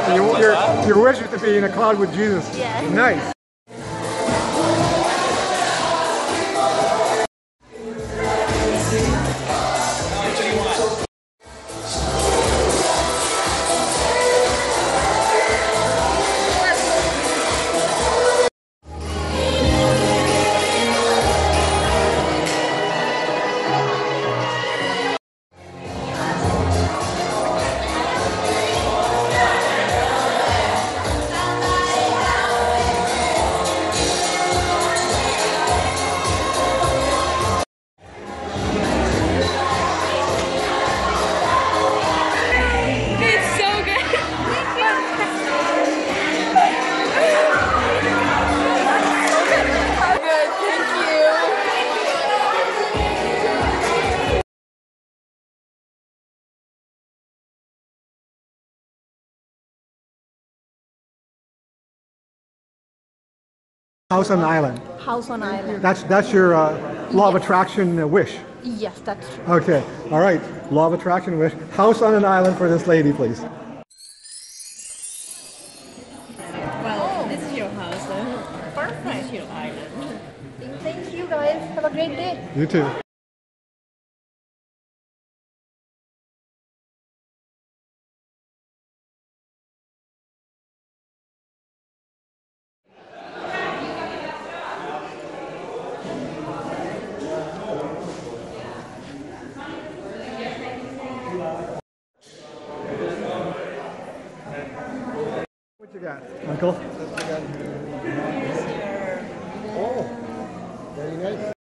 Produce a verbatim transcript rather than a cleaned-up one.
So you, your, your wish is to be in a cloud with Jesus. Yeah. Nice. House on island. House on island. That's that's your uh, law of attraction uh, wish. Yes, that's true. Okay. All right. Law of attraction wish. House on an island for this lady, please. Well, this is your house. Uh, Perfect. this is your island. Thank you guys. Have a great day. You too. What you got, Uncle?